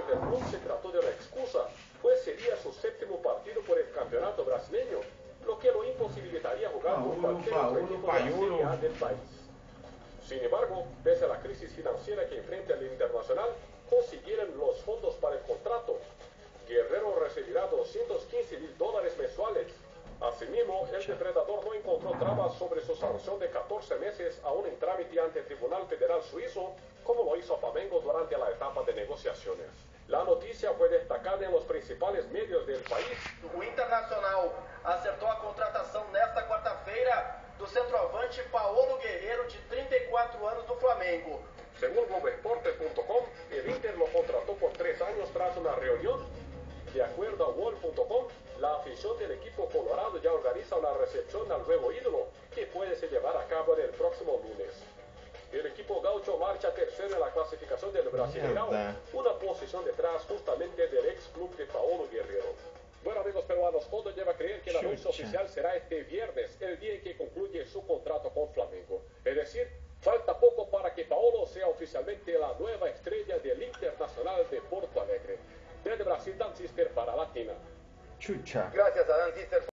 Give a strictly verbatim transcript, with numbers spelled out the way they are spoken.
del club se trató de una excusa, pues sería su séptimo partido por el campeonato brasileño, lo que lo imposibilitaría jugar con cualquier otro equipo de la Serie A del país. Sin embargo, pese a la crisis financiera que enfrenta el Internacional, consiguieron los fondos para el contrato. Guerrero recibirá doscientos quince mil dólares mensuales. Asimismo, el depredador no encontró trabas sobre su sanción de catorce meses aún en trámite ante el Tribunal Federal Suizo, como lo hizo Flamengo durante la etapa de negociaciones. La noticia fue destacada en los principales medios del país. O Internacional acertou a contratação nesta quarta-feira do centroavante Paolo Guerreiro, de treinta y cuatro anos, do Flamengo. Según Globoesporte punto com, el Inter lo contrató por tres años tras una reunión. De acuerdo a Wall punto com, la afición del equipo colorado ya organiza una recepción al nuevo ídolo, que puede se llevar a cabo en el próximo lunes. El equipo gaucho marcha tercero en la clasificación del Brasileirão, una posición detrás justamente del ex club de Paolo Guerrero. Bueno, amigos peruanos, todo lleva a creer que el anuncio oficial será este viernes, el día en que concluye su contrato con Flamengo. Es decir, falta poco para que Paolo sea oficialmente la nueva estrella del Internacional de Porto Alegre. Desde Brasil, Dan Cister para Latina. Chucha. Gracias a Dan Cister.